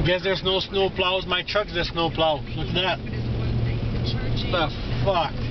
guess there's no snow plows. My truck's the snow plow. Look at that. What the fuck?